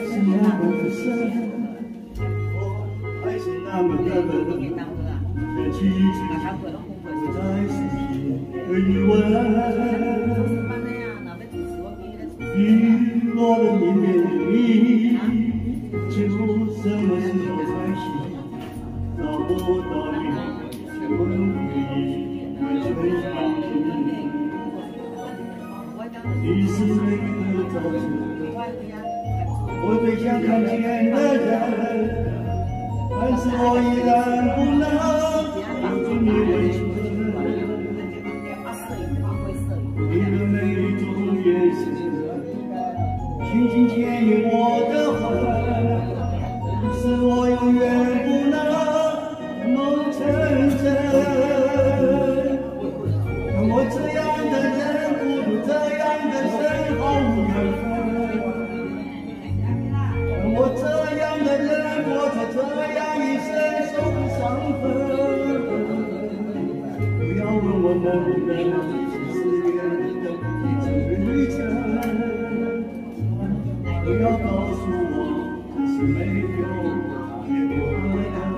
是那么的深，我还是那么的冷，这句句不再是的疑问。雨落的一面，就什么时候才行？找不到你，问回忆，为谁放弃？你是每个早晨，我最想看见的人，但是我依然不能留住你温存。你的每一种眼神，轻轻牵引我的魂，使我永远不能梦成真。像我这样的人，不如这样的生毫无缘分。像我这样的人，过着这样一生，受不伤痕。不要问我能不能继续旅程，不要告诉我这是没有结果的。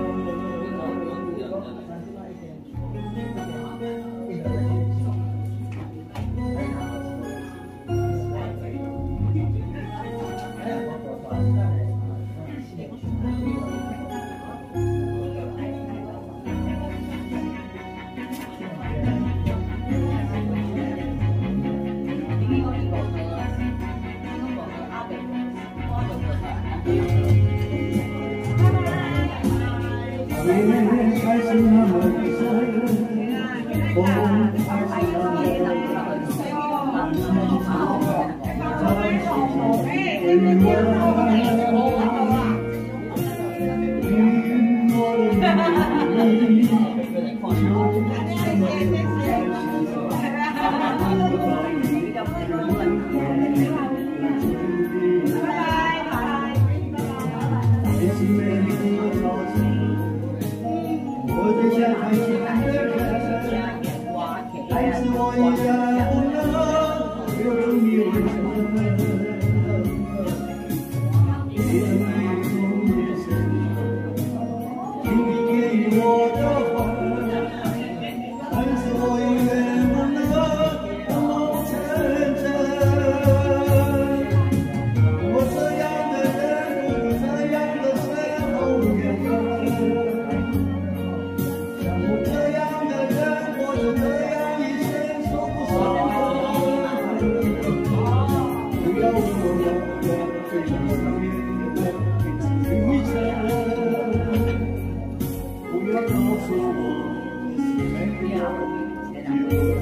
夜还是那么的深，风还是那么的冷，在心中回温。雨落的雨，就什么时候才行？找不到你，也是每个早晨。我最想看见的人，但是我依然不能留住你温存。你的每一种眼神，轻轻给予我的魂，但是我永远不能梦成真。我这样的人，不如这样的生，毫无缘分。不要告诉我，这是没有结果。